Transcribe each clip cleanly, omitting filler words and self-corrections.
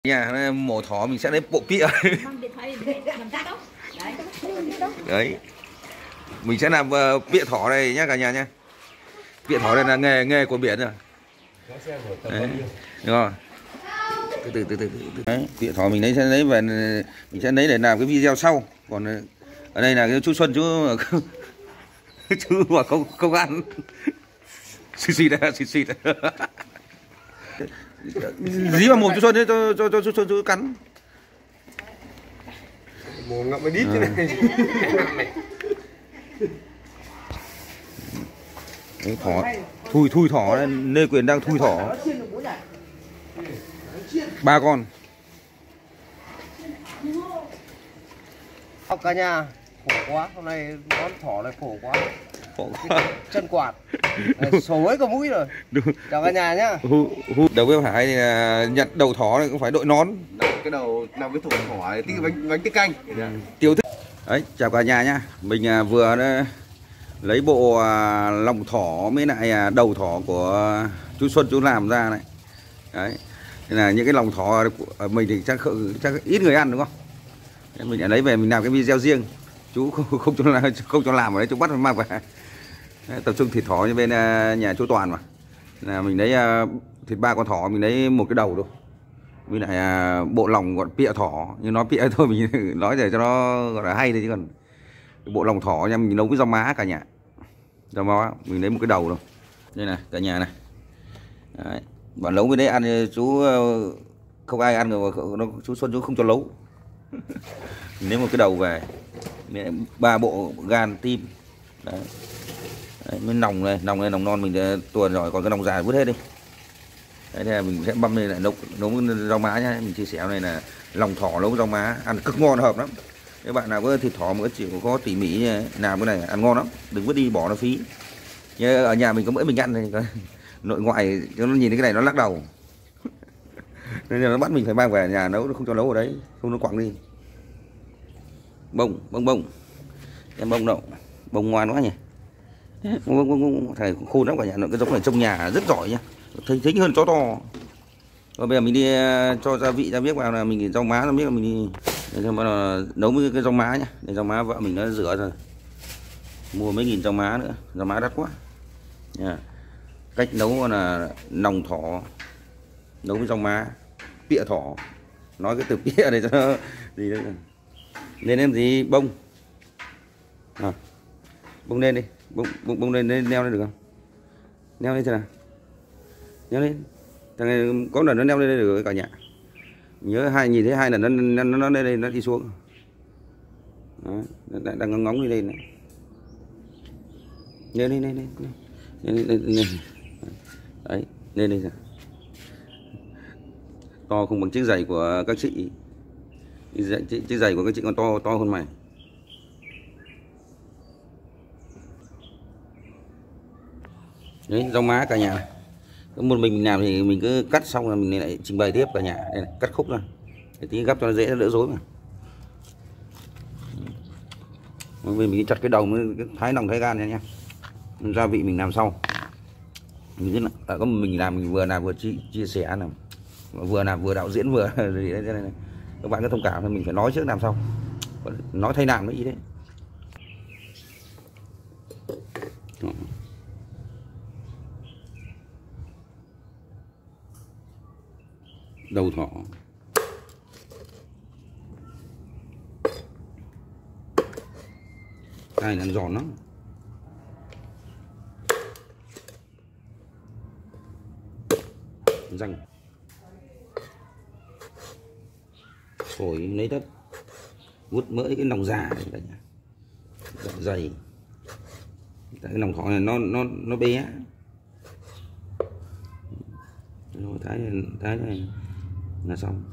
Nhà mổ thỏ mình sẽ lấy bộ pịa. Đấy, mình sẽ làm pịa thỏ đây nhá cả nhà nhá. Pịa thỏ đây là nghề của biển rồi. Đấy, đúng không? Từ từ. Đấy, pịa thỏ mình sẽ lấy về, mình sẽ lấy để làm cái video sau. Còn ở đây là cái chú Xuân chú mà không ăn. Xì dí vào mồm chú Xuân đấy, cho chú Xuân chú cắn. Mồm ngậm cái đít thế này. Đấy, thỏ thui thỏ đây, Lê Quyền đang thui thỏ. 3 con. Cả nhà khổ quá, hôm nay món thỏ này khổ quá. Chân quạt sổ ấy cả mũi rồi. Chào cả nhà nhá. Đầu bếp Hải thì nhặt đầu thỏ này cũng phải đội nón. Cái đầu làm cái thủng thỏ này tí bánh tiết canh. Tiêu thức. Đấy, chào cả nhà nhá. Mình vừa lấy bộ lòng thỏ với lại đầu thỏ của chú Xuân chú làm ra này. Đấy. Thế là những cái lòng thỏ của mình thì chắc ít người ăn đúng không? Nên mình đã lấy về mình làm cái video riêng. Chú không cho làm ở đấy, chú bắt nó mang về. Đấy, tập trung thịt thỏ như bên nhà chú Toàn mà. Là mình lấy thịt 3 con thỏ, mình lấy một cái đầu thôi. Với lại bộ lòng gọi pịa thỏ, nhưng nó pịa thôi mình nói để cho nó gọi là hay thôi, chứ còn bộ lòng thỏ nha mình nấu với rau má cả nhà. Rau má mình lấy một cái đầu thôi. Đây này cả nhà này. Đấy, bạn nấu với đấy ăn chú không ai ăn rồi, chú Xuân chú không cho nấu. Mình lấy một cái đầu về, 3 bộ gan tim. Đấy. Đấy, mới lòng này lòng non mình tuồn rồi, còn cái lòng dài vứt hết đi. Đấy, thế là mình sẽ băm lên lại nấu rau má nhá. Mình chia sẻ này là lòng thỏ nấu rau má ăn cực ngon, hợp lắm. Các bạn nào có thịt thỏ mà chịu có tỉ mỉ làm cái này ăn ngon lắm, đừng vứt đi bỏ nó phí. Như ở nhà mình có mỗi mình ăn này, nội ngoại cho nó nhìn cái này nó lắc đầu. Nên là nó bắt mình phải mang về nhà nấu, nó không cho nấu ở đấy, không nó quẳng đi. Bông em bông đậu, bông ngoan quá nhỉ. Bông thầy khôn lắm cả nhà, cái giống này trong nhà rất giỏi nha, thích hơn chó to. Và bây giờ mình đi cho gia vị, gia biết vào là mình rau má, nó biết là mình đi để mà nấu với cái rau má nhá. Để rau má vợ mình nó rửa rồi, mua mấy nghìn rau má nữa, rau má đắt quá nha. Cách nấu là lòng thỏ nấu với rau má, pịa thỏ, nói cái từ pịa này cho nó gì đấy. Lên em gì bông bông lên đi, bông lên leo lên được không? Leo lên thế nào, leo lên. Thằng này có lần nó leo lên được cả nhà. Nhớ nhìn thấy 2 lần nó lên đây, nó đi xuống. Đó, đang ngóng đi lên này. Lên. Đấy, lên đây rồi. To không bằng chiếc giày của các chị. Chiếc giày của các chị còn to hơn mày. Đấy, rau má cả nhà. Một mình làm thì mình cứ cắt xong là mình lại trình bày tiếp cả nhà. Đây này, cắt khúc ra để tí gắp cho nó dễ, đỡ rối mà. Mình chặt cái đầu mới thái lòng thái gan nha. Gia vị mình làm sau. Mình có mình làm, mình vừa làm vừa chia sẻ, làm vừa làm vừa đạo diễn vừa gì đấy, này. Các bạn có thông cảm, mình phải nói trước làm sau, nói thay làm nó ý đấy. Đầu thỏ, cái này giòn lắm. Răng phổi lấy đất, vút mỡ cái lòng già này cả nhà, dạ dày. Cái lòng thỏ này nó bé. Rồi thái này là xong.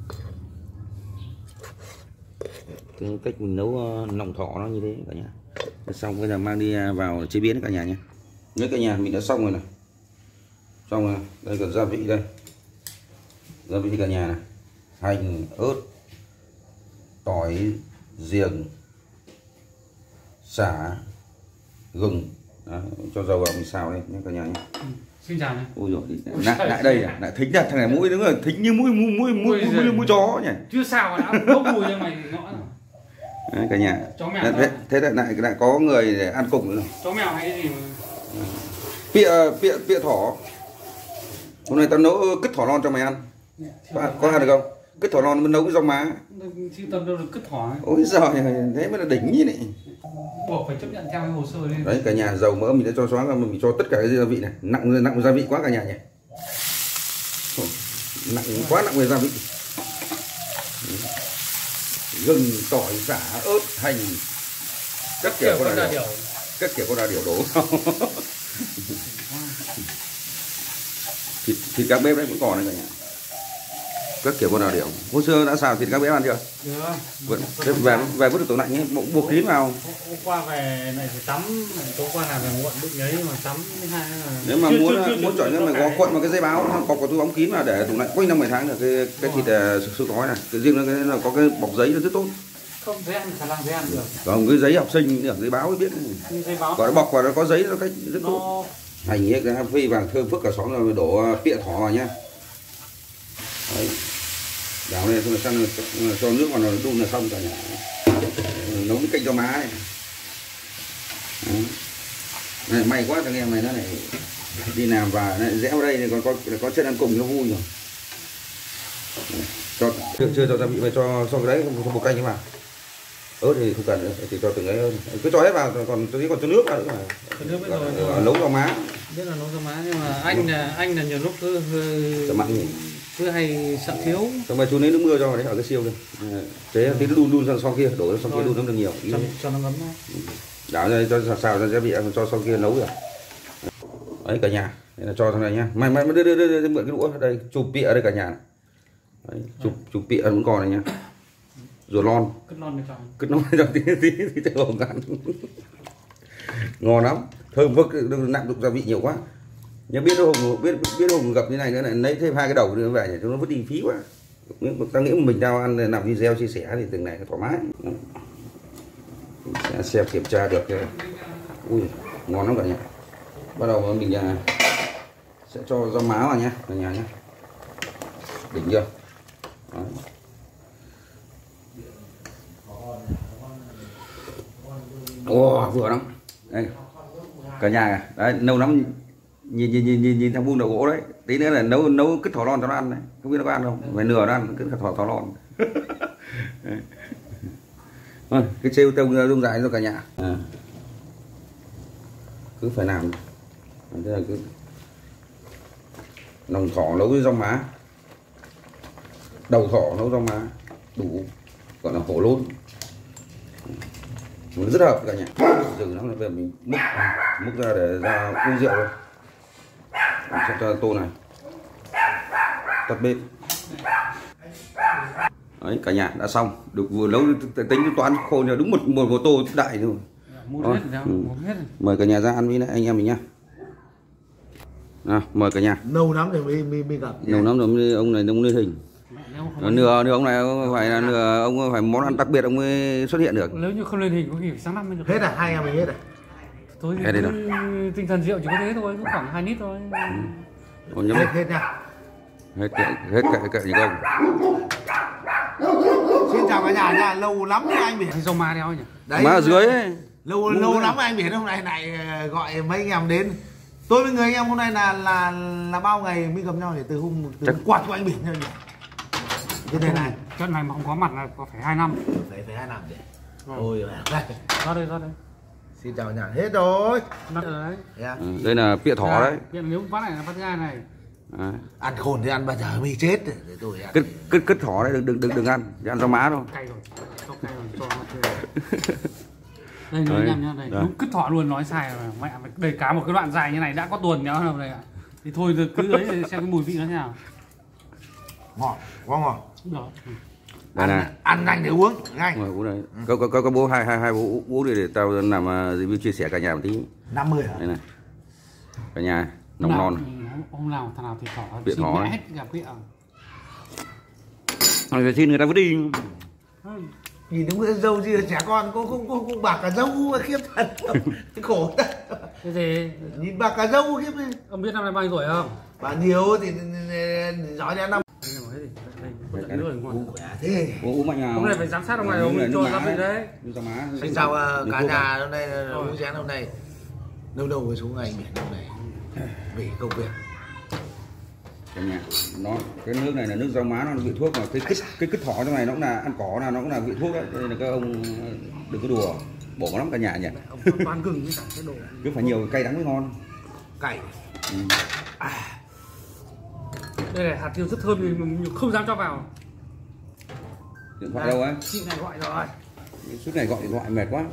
Cái cách mình nấu lòng thỏ nó như thế cả nhà. Xong bây giờ mang đi vào chế biến cả nhà nhé. Nhớ cả nhà mình đã xong rồi này. Xong rồi, đây còn gia vị đây. Gia vị cả nhà này. Hành, ớt, tỏi, giềng, sả, gừng. Đó, cho dầu vào mình xào lên nhé cả nhà nhé. Xin chào nhé. Ôi rồi lại đây à, lại thính ra thằng này mũi đúng rồi, thính như mũi chó nhỉ. Chưa sao đã bốc mùi cho mày ngõ rồi. Đấy, cả nhà. Chó mèo. Thế lại có người để ăn cùng nữa rồi. Chó mèo hay cái gì mà. Pịa thỏ. Hôm nay tao nấu cứt thỏ non cho mày ăn. Có ăn được không? Cứt thỏ non mới nấu với rau má. Chứ tâm đâu được cứt thỏ ấy. Ôi giời, thế mới là đỉnh như này. Buộc phải chấp nhận theo cái hồ sơ đi. Đấy, cả nhà dầu mỡ mình đã cho xóa ra, mình cho tất cả cái gia vị này, nặng gia vị quá cả nhà nhỉ. Nặng về gia vị. Gừng, tỏi, sả, ớt, hành, các kiểu con đà điểu. Các kiểu con đà điểu đổ vào. Thịt các bếp đấy vẫn còn đấy cả nhà. Các kiểu con đà điểu. Hôm xưa đã xào thịt các bếp ăn chưa? Được. Về vứt được tủ lạnh ấy, buộc kín vào. Hôm qua về này phải tắm, tối qua là về muộn bụng đấy mà tắm hai là... Nếu mà muốn chọn cho mày có cuộn vào cái dây báo, có túi bóng kín mà để tủ lạnh quanh năm 7 tháng được cái thịt sữa gói này. Cái riêng cái là có cái bọc giấy nó rất tốt. Không, giấy ăn khả năng giấy ăn được. Còn cái giấy học sinh được giấy báo mới biết. Giấy báo. Còn nó bọc vào nó có giấy nó cách rất tốt. Hành ấy cái phi vàng thơm phức cả xóm rồi đổ pịa thỏ vào nhá. Đấy. Đảo này xong cho nước vào nó đun là xong cả nhà. Nấu cái canh cho má này. Này, may quá thằng em mày nó này đi làm và rẽ vào đây thì còn có chân ăn cùng nó vui rồi. Chưa cho gia vị, mày cho xong cái đấy không bột canh cái vào. Ớt thì không cần nữa, thì cho từng ấy hơn. Cứ cho hết vào, còn tôi còn cho nước vào nữa mà. Cho nước biết rồi. Nấu cho má. Biết là nấu cho má nhưng mà anh là nhiều lúc cứ hay sợ thiếu. Xong rồi chú lấy nước mưa cho vào đấy ở cái siêu kia. Thế tí nó đun sang sau kia, đổ sang kia đun nó được nhiều. Cho nó ngấm thôi. Đảo ra cho xào ra gia vị cho sau kia nấu rồi. Đấy cả nhà, đây là cho thằng này nhá. Mày đưa mượn cái đũa đây, chụp pịa ở đây cả nhà. Đấy, chụp pịa vẫn còn này nhá. Rồi lon. Cứt non cho tí cho hồng ăn. Ngon lắm, thơm phức, đừng nặng dụng gia vị nhiều quá. Nhưng biết hùng gặp như này nữa lại lấy thêm 2 cái đầu nữa về cho nó vứt đi phí quá. Tao nghĩ mình tao ăn làm video chia sẻ thì từng này thoải mái. Sẽ xem kiểm tra được. Ui, ngon lắm cả nhà. Bắt đầu mình sẽ cho rau má vào nhé cả nhà nhé. Đỉnh chưa? Đấy. Ồ, vừa lắm. Đây. Cả nhà đấy, nấu lắm. Nhìn thằng vuông đầu gỗ đấy. Tí nữa là nấu cứt thỏ lon cho nó ăn đấy. Không biết nó có ăn không? Phải nửa nó ăn cứt thỏ lon. Cái trêu rung dài cho cả nhà. Cứ phải làm. Thế là cứ lòng thỏ nấu với rau má, đầu thỏ nấu rau má, đủ, gọi là hổ lôn. Nó rất hợp cả nhà. Dừng lắm là về mình múc ra để ra uống rượu thôi. Mình sẽ cho tô này tắt bếp. Đấy cả nhà đã xong, được vừa nấu tính toán khô là đúng một tô đại thôi. Mời cả nhà ra ăn với lại anh em mình nhá. Mời cả nhà. Lâu lắm rồi mới gặp. Lâu lắm rồi ông này ông lên hình. Nửa ông này phải là nửa ông phải món ăn đặc biệt ông mới xuất hiện được. Nếu như không lên hình có khi phải sáng năm mới được. Hết à, 2 em mình hết à? Tôi thì tinh thần rượu chỉ có thế thôi, cũng khoảng 2 lít thôi. Hết nha. Hết cả gì không? Xin chào cả nhà nha, lâu lắm rồi anh Biển. Rau má đéo nhỉ? Đấy, má ở dưới ấy. Lâu lắm rồi anh Biển hôm nay lại gọi mấy anh em đến. Tôi với người anh em hôm nay là bao ngày mới gặp nhau để từ quạt của anh Biển nha nhỉ. Thế này này. Trận này mà không có mặt là có phải 2 năm. Phải 2 năm để. Ôi đây. Ra đây. Xin chào nhà, hết rồi. Đấy. Đây là pịa thỏ đấy. Nếu phát này là phát gai này. Ăn khôn thì ăn bao giờ mới chết để tôi ăn. Cứt thỏ đấy đừng ăn, chỉ ăn rau má thôi. Cay rồi. Cho cay rồi cho nó đây nói anh em nhá, đây đúng cứt thỏ luôn, nói sai rồi mẹ, đây cá một cái đoạn dài như này đã có tuần nhá đâu đây ạ. Thì thôi cứ đấy xem cái mùi vị nó thế nào. Ngon, quá ngon. Đó. Đây này. Ăn nhanh để uống, nhanh. Uống đây. Có bố hai bố uống để tao làm review chia sẻ cả nhà một tí. 50 hả? Đây này. Cả nhà nồng non. Hôm nào thằng nào thì thỏ pịa thỏ hết gặp pịa. Rồi xin người ta vứt đi. nhìn đúng cái dâu gì trẻ con cũng bạc cả dâu khiếp thật. Khổ thật. Cái gì? Nhìn bạc cả dâu khiếp đi. Ông biết năm nay bao nhiêu tuổi không? Bà nhiều thì nói đến năm. Thế uống mạnh nào. Hôm nay phải giám sát ông này, ông cho ra bên đấy. Anh sao cả nhà hôm nay uống chén hôm nay đâu đâu phải xuống ngày biển hôm này vì công việc. Cả nhà nó cái nước này là nước rau má, nó vị thuốc, mà cái cứt thỏ trong này nó cũng là ăn cỏ, là nó cũng là vị thuốc đấy, nên là các ông đừng có đùa, bổ lắm cả nhà nhỉ. Ông toàn gừng với cả cái đồ cứ phải nhiều cay đắng mới ngon. Cay. Đây này, hạt tiêu rất thơm thì mình không dám cho vào. Điện thoại đâu ấy? Chị này gọi rồi. Suốt ngày gọi điện thoại mệt quá.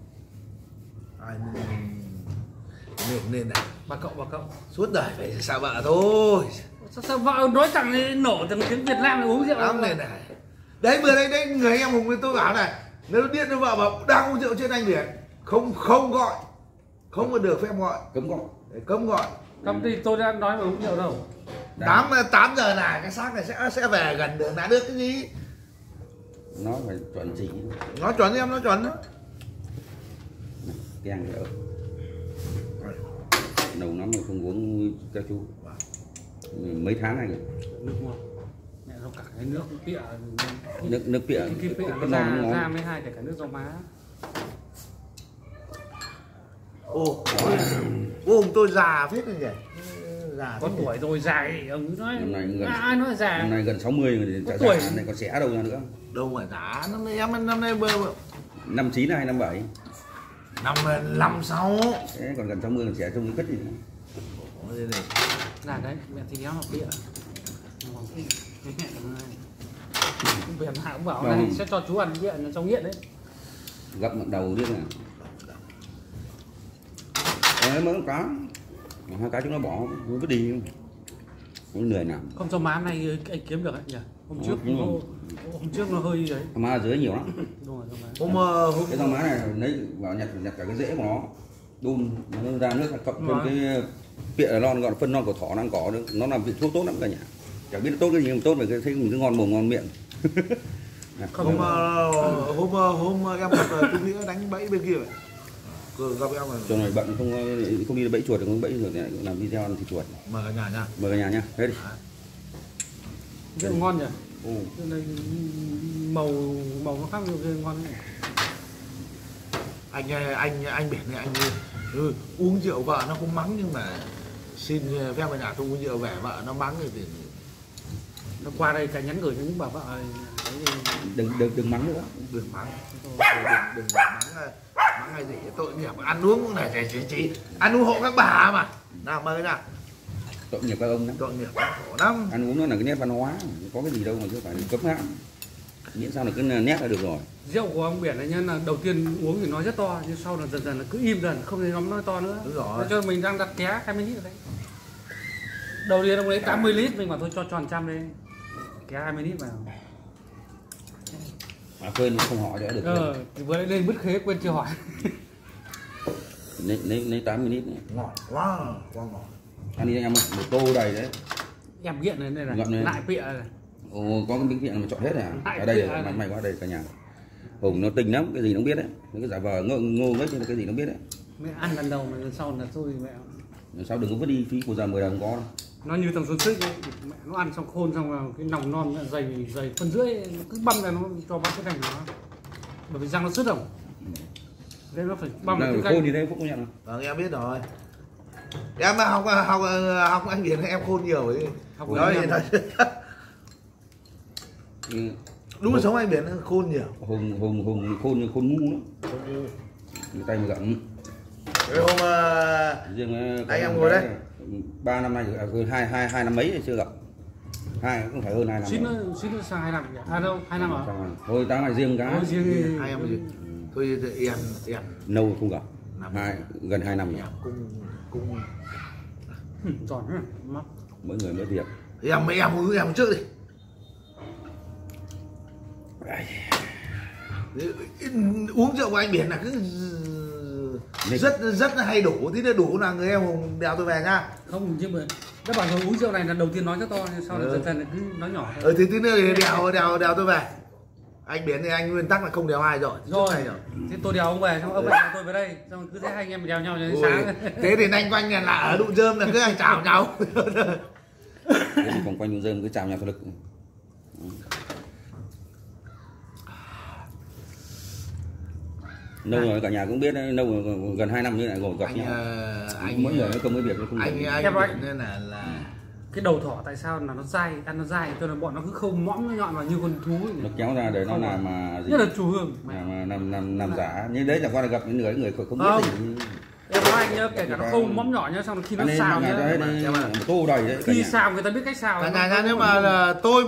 Nên này Bà cậu suốt đời phải xa vợ thôi. Sao vợ nói chẳng nổ từng tiếng Việt Nam là uống rượu lắm này này. Đấy vừa đấy người anh em Hùng với tôi bảo này, nếu điện cho vợ bảo đang uống rượu trên anh biển, không gọi, không có được phép gọi, cấm gọi. Công ty tôi đã nói mà uống rượu đâu. 8 giờ này cái xác này sẽ về gần đường đã được cái gì. Nó phải chuẩn chỉ. Nó chuẩn em, nó chuẩn đó. Kèn nữa. Nấu lắm mà không uống các chú. Mấy tháng này. Nước ngon. Mẹ nó cả cái nước pịa. Nước pịa. Cái pịa nó ra mới hai để cả nước rau má. Ô, tôi già phết rồi nhỉ. Già có tuổi rồi dài ông nói. Năm nay gần, ai nói già. năm nay gần 60 rồi thì tuổi này còn xẻ đâu ra nữa. Đâu mà già, năm nay bơ. 59 hay 57. 56. Thế còn gần 60 còn xẻ trông cái cất gì nữa. Là đấy, mẹ thì đéo mà pịa. Về hạ cũng bảo này sẽ cho chú ăn nghiện trong nghiện đấy. Gặm mặt đầu biết nè. Đấy mới có. Hai cái chúng nó bỏ không biết đi. Cũng lười làm. Không cho má này anh kiếm được ấy nhỉ? Hôm trước nó hơi đấy. Má ở dưới nhiều lắm. Đúng rồi, hôm cái rau má này lấy vào nhặt cả cái rễ của nó. Đun nó ra nước cộng thêm cái pịa lon, gọi là phân non của thỏ đang cỏ nữa. Nó làm vị thuốc tốt lắm cả nhà. Chẳng biết tốt cái gì mà tốt, mà thấy mình cứ ngon mồm ngon miệng. Hôm em gặp chú Nghĩa đánh bẫy bên kia gặp em rồi. Cho này bận không đi bẫy chuột được, không bẫy rồi làm video ăn thịt chuột. Mời cả nhà nha. Mời cả nhà nha. Thế đi. Rượu ngon nhỉ? Rượu này màu nó khác nhiều, rượu ngon đấy. Anh biển này anh uống rượu vợ nó cũng mắng, nhưng mà xin phép ở nhà tôi uống rượu về vợ nó mắng thì nó qua đây cả nhắn gửi cho những bà vợ đừng mắng nữa, đừng mắng hay gì tội nghiệp, ăn uống cũng này chỉ ăn uống hộ các bà mà nào mời nào. Tội nghiệp các ông lắm, tội nghiệp khổ lắm. ăn uống nó là cái nét văn hóa, có cái gì đâu mà cứ phải cấm hãm, miễn sao là cứ nét là được rồi. Rượu của ông Biển này nhá, là đầu tiên uống thì nói rất to, nhưng sau là dần dần là cứ im dần, không thấy nói to nữa. Đúng rồi. Cho mình đang đặt ké 20 lít ở đấy. Đầu tiên ông lấy 80 lít, mình bảo tôi cho tròn trăm lên, ké 20 lít vào. Mà quên không hỏi cho được. Thì vừa lên bứt khế quên chưa hỏi. lấy 80 lít này. Ngọt quá ngọt. Ăn đi anh em, một tô đầy đấy. Em nghiện này này, lại pịa này. Ồ, có cái miếng kiện mà chọn hết à? Ở đây mày qua đây cả nhà. Hùng nó tinh lắm, cái gì nó biết đấy. Cái giả vờ ngô nghếch nhưng cái gì nó biết đấy. Mẹ ăn lần đầu mà lần sau là tôi mẹ. Lần sau đừng có vứt đi, phí của giờ 10 đồng có đâu. Nó như thằng Xuân Xích ấy, mẹ nó ăn xong khôn xong vào cái nòng non dày phân rưỡi, nó cứ băm ra nó cho bác cái thành nó. Bởi vì răng nó sứt không? Nên nó phải băm cái khôn thì đây Phúc có nhận không? Vâng, em biết rồi. Em học anh Biển em khôn nhiều ấy. Học nói thì nói. Đúng là sống anh Biển khôn nhiều. Hùng khôn như khôn ngu lắm. Người tay mà gặm. Cái hôm riêng anh em ngồi đây 3 năm nay rồi, hai năm mấy chưa gặp. Cũng phải hơn 2 năm. Xin nó sang 2 năm nhỉ? À đâu, 2 năm hả? Thôi tao này riêng cái. Riêng hai em gì? Thôi em lâu không gặp. Gần 2 năm nhỉ. Cũng giòn ha, mắc. Mỗi người mỗi việc. Em trước đi. Uống rượu của anh Biển là cứ rất là hay đủ, tí nữa đủ là người em Hùng đèo tôi về nha. Không, nhưng mà đã bảo rồi uống rượu này là đầu tiên nói rất to, sau là dần dần là cứ nói nhỏ thôi. Thì tí nữa thì đèo tôi về. Anh Biển thì anh nguyên tắc là không đèo ai rồi. Rồi. Thế tôi đèo ông về, xong ông về tôi về đây, xong cứ thế hai anh em đèo nhau cho đến sáng. Thế thì anh quanh là ở đụng rơm là cứ anh chào nhau. Thế thì vòng quanh đụng rơm cứ chào nhau cho lực. Lâu rồi cả nhà cũng biết đấy, lâu rồi, gần 2 năm như này ngồi gặp nhau. Anh mỗi người nó công cái việc nó không anh nên là cái đầu thỏ tại sao là nó dai, ăn nó dai, tôi là bọn nó cứ không mõm nó nhọn vào như con thú ấy. nó kéo ra để nó làm mà nhất là chủ hương làm giả như đấy, chẳng qua là gặp những người không biết không. gì. Em nói anh nhớ kể cả nó không mõm nhỏ nhá, xong rồi khi nó xào nhá, tô đầy đấy. khi xào người ta biết cách xào. cả nhà nha, nếu mà là tôi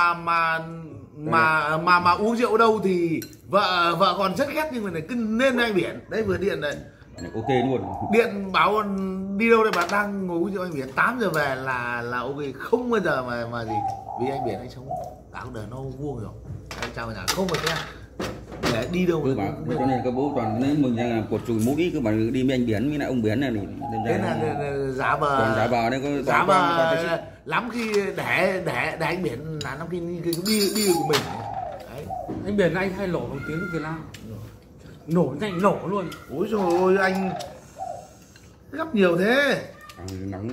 mà uống rượu đâu thì vợ còn rất ghét, nhưng mà này cứ nên anh Biển đấy, vừa điện đấy Ok luôn. điện bảo đi đâu đây, bạn đang ngồi uống rượu anh Biển 8 giờ về là ok, không bao giờ mà gì, vì anh Biển anh sống cả cuộc đời nó vuông rồi, anh chào nhà không phải thế để đi đâu Cứ bảo cho nên các bố toàn nếu mình đang làm cột chùi mũi cứ bảo đi với anh Biển với lại ông Biển này thì thế là giả vờ, còn giả vờ đấy, có giả vờ lắm khi để anh Biển là lắm khi đi của mình đấy. Anh Biển anh hay lổ một tiếng Việt Nam, nổ nhanh nổ luôn. Ôi trời ơi, anh gấp nhiều thế. nóng.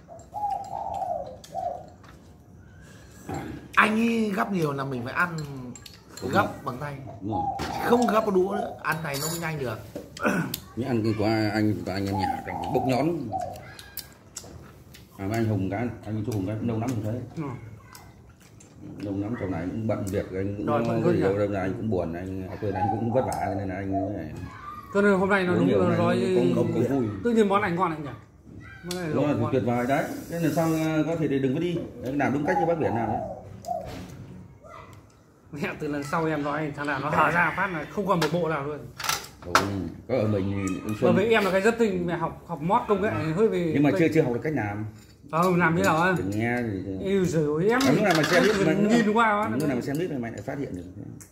Anh ấy gấp nhiều là mình phải ăn gấp bằng tay, Đúng rồi. không gấp bằng đũa nữa, ăn này nó mới nhanh được. Những ăn của anh em nhà bốc nhón. Với anh Hùng cái, anh chú Hùng cái lâu lắm không thấy. Lâu lắm chỗ này cũng bận việc, anh cũng rồi, có gì đâu là anh cũng buồn, anh quên anh cũng vất vả nên là anh này. Cho nên hôm nay nó đúng là nói không vui. tự nhiên món này ngon anh nhỉ. Món này Đó là tuyệt vời đấy. Nên là xong có thể thì đừng có đi, đấy, làm đúng cách như bác Biển làm đấy. mẹ từ lần sau em nói thằng nào nó hở ra phát là không còn một bộ nào luôn. Có ở mình Bởi vì em là cái rất tình mẹ học mót công nghệ hơi về, nhưng mà chưa học được cách làm. Làm thế nào á? Đừng nghe thì yêu rồi em lúc nào mà xem biết mà nhìn qua lúc nào mà xem biết thì mày lại phát hiện được.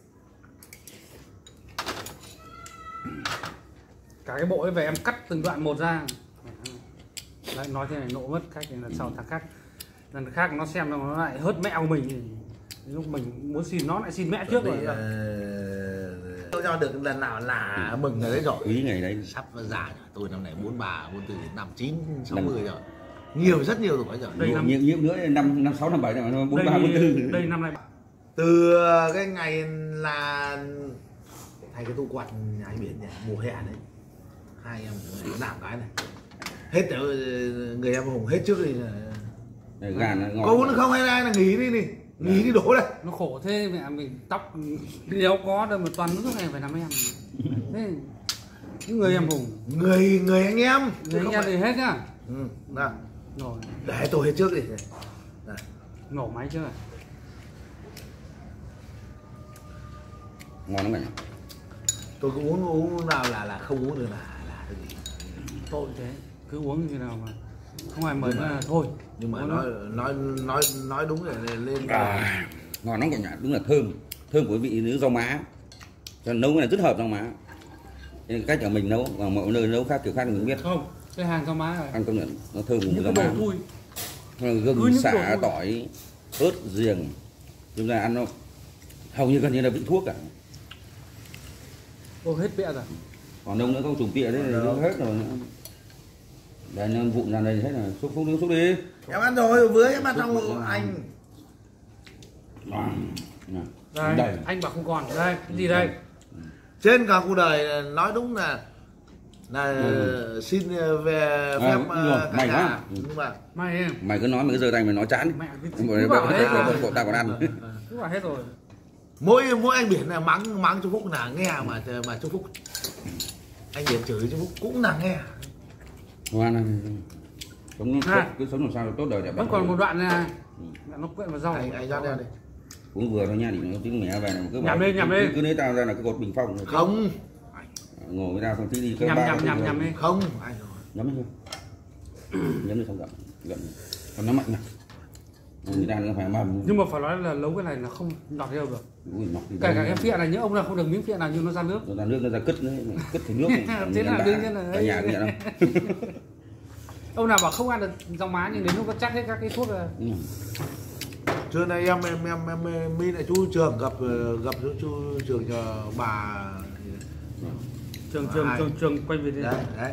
Cả cái bộ ấy về em cắt từng đoạn một ra. Đấy, nói thế này nộ mất khách thì lần sau thằng khác, lần khác nó xem nó lại hớt mẹ của mình thì lúc mình muốn xin nó lại xin mẹ trước rồi. Tôi cho được lần nào là mừng rồi đấy rồi. Quý ngày đấy Sắp già tôi năm này 43, 44, 59, 60 rồi. Nhiều rất nhiều tuổi rồi. Đây nhiều nữa năm 6 năm 7 rồi, 43 44. Đây năm nay từ cái ngày là thay cái tủ quạt nhà anh Biển này, mùa hè đấy. Hai em làm cái này. Hết người em Hùng hết trước đi là gàn ngon. có uống không hay là nghỉ đi đi. Nghỉ đi đổ đây. nó khổ thế mẹ mình tóc nếu có đâu mà toàn nước này phải làm em. Thế những người em Hùng, người anh em, người anh em thì hết nhá. Nào. Rồi. Để tôi hết trước đi. Này. Nổ máy chưa? Ngon lắm cả nhà. Tôi cứ uống nào là không uống được là cái gì. Tôi thế, cứ uống như nào mà không ai mời là thôi. Nhưng mà nói đúng là lên Ngon lắm cả nhà, đúng là thơm của vị nướng rau má. Cho nấu cái này rất hợp rau má. Nên cách của mình nấu và mọi nơi nấu khác kiểu khác mình biết. Không, cái hàng rau má rồi. Ăn công nhận nó thơm của Những rau cái má. đồ thui. Gừng, xả, tỏi, ớt, giềng. Chúng ta ăn nó hầu như gần như là vị thuốc cả. Ô hết bẹ rồi. Còn nông nữa có trùng pịa đấy thì nó hết rồi. Đây nó vụn ra đây hết là xúc đi. Em ăn rồi, vừa em ăn xong anh. Đây, anh bảo không còn. Đây, cái gì đây? Trên cả cuộc đời nói đúng là xin về phép cả nhà. Nhưng mà mày cứ nói mày cứ giơ tay mày nói chán. Mẹ cứ Ta còn ăn. cứ bảo hết rồi. Mỗi anh Biển là mắng Trung Phúc là nghe mà Trung Phúc anh Biển chửi Trung Phúc cũng là nghe. Ngoan cứ sống làm sao là tốt đời đẹp. Vẫn còn một đoạn này, nó quyện vào rau. Anh ra đây đi. Uống vừa thôi nha, thì nó tiếng mẹ về này cứ nhầm đi. Cứ lấy tao ra là cái cột bình phong. Không. Ngồi với tao xong tí đi Nhầm đi. Không. Nhắm đi. Nhắm đi xong gần. Còn nó mạnh nè. Người ta nó phải mầm. Nhưng mà phải nói là nấu cái này nó không đọt đâu được. Cả cái phịa này nhớ ông nào không được miếng phịa nào nhưng nó ra nước. Nó ra nước, nó ra cất nữa, cất thành nước. Thế là đương nhiên là cả nhà cũng nhận không? Ông nào bảo không ăn được rau má nhưng đến lúc nó chắc hết các cái thuốc rồi. Trưa nay em mi lại chú Trường gặp chú Trường cho bà Trường quay về đây. đấy.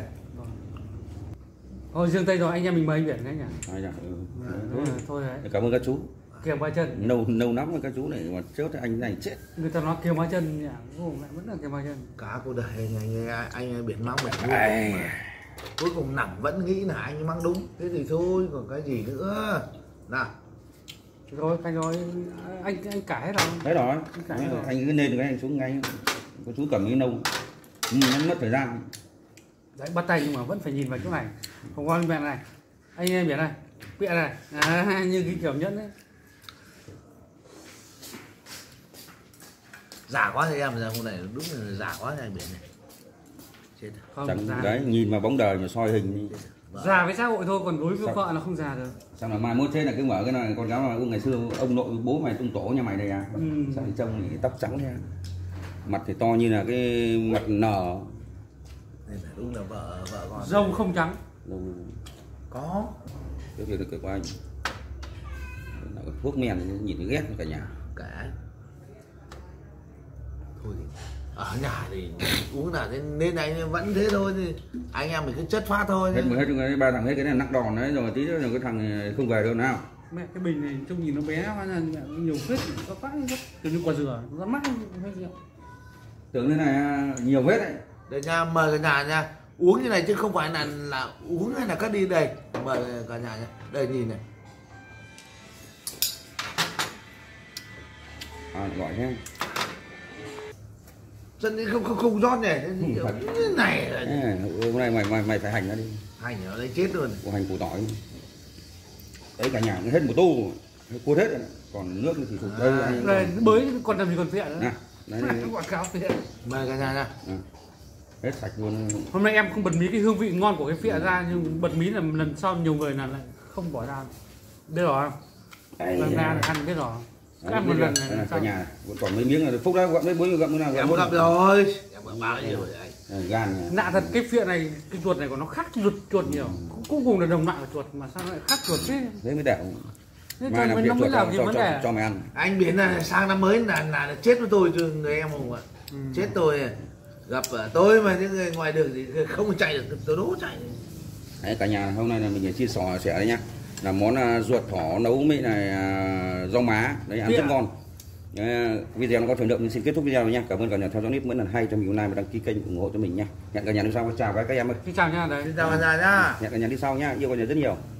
Thôi Dương Tây rồi, anh em mình mời anh Biển đấy nhỉ. Thôi đấy. Cảm ơn các chú. Kiềm ba chân. Nâu lắm với các chú này mà chết anh này chết. Người ta nói kiềm ba chân nhỉ. Lại vẫn là kiềm ba chân. Cả cuộc đời anh Biển mang mẹ cuối cùng nằm vẫn nghĩ là anh mang đúng, thế thì thôi còn cái gì nữa nào. Rồi anh rồi, anh cải hết rồi. Đấy rồi. Anh rồi. Anh cứ lên cái anh xuống ngay. Có chú cầm cái nâu. Nó mất thời gian. Đấy, bắt tay nhưng mà vẫn phải nhìn vào chỗ này. Không có mẹ này. Anh em Biển này, bịa này. Như cái kiểu nhẫn đấy. Giả quá thì em ra hôm này đúng là giả quá thì anh Biển này. Chết. Không, già. Đấy, nhìn vào bóng đời mà soi hình. Già với xã hội thôi, còn đối với vợ là không già được. Xong là mai mốt thế là cứ mở cái này con cháu là ngày xưa ông nội bố mày tung tổ nhà mày đây à. Sao thì trông thì tóc trắng thế. Mặt thì to như là cái mặt nở. Nên là đúng là vợ con. Râu không trắng. Có. Cái việc được của anh. Thuốc men nhìn thấy ghét cả nhà. Cả. Thôi ở nhà thì uống là nên anh vẫn thế thôi, thì anh em mình cứ chất phát thôi. Hết ba thằng hết cái này nặng đòn đấy rồi tí nữa cái thằng này không về đâu nào. Mẹ cái bình này trông nhìn nó bé hóa ra nhiều vết, có phát kiểu như quả dừa, nó mắc Tưởng thế này nhiều vết đấy. Để nha, mời cả nhà nha. Uống như này chứ không phải là uống hay là cắt đi đây. Mời cả nhà nha. Đây nhìn này. Gọi nhé. Chân không rót nhỉ. Như này là hôm nay mày phải hành nó đi. hành ở đây chết luôn. Hành củ tỏi. Đấy cả nhà hết một tô, cuốn hết rồi. Còn nước thì sụp đây bới còn làm gì còn phệ nữa. Đấy, quảng cáo phệ. Mời cả nhà nha. Hết sạch luôn. Hôm nay em không bật mí cái hương vị ngon của cái phệ ra, nhưng bật mí là lần sau nhiều người là lại không bỏ ra. Biết rồi không? Lần ra ăn biết rồi. Ăn một lần này cả nhà vẫn còn mấy miếng rồi. Phúc đã gặm mấy bối gặm nào em gặp rồi. Em gặp bao nhiêu rồi anh. Gan. Lạ thật, cái phệ này, cái chuột này của nó khác chuột nhiều. Cũng cùng là đồng loại của chuột mà sao nó lại khác chuột thế? Thế mới đẹp. Mai làm việc chuột cho mày ăn. Anh Biển là sang năm mới là chết với tôi chứ người em không ạ. Chết tôi gặp tôi mà những người ngoài đường thì không chạy được, tôi đố chạy. Đấy cả nhà hôm nay là mình chia sẻ đây nhá. Là món ruột thỏ nấu với này rau má, đấy ăn rất ngon. Video nó có thời lượng mình xin kết thúc video rồi nha. Cảm ơn cả nhà theo dõi clip mỗi lần hay cho mình like và đăng ký kênh ủng hộ cho mình nha. Hẹn cả nhà đi sau, chào các em ơi. Xin chào nha, đấy. Xin chào cả nhà nhá. Hẹn cả nhà đi sau nhá, yêu cả nhà rất nhiều.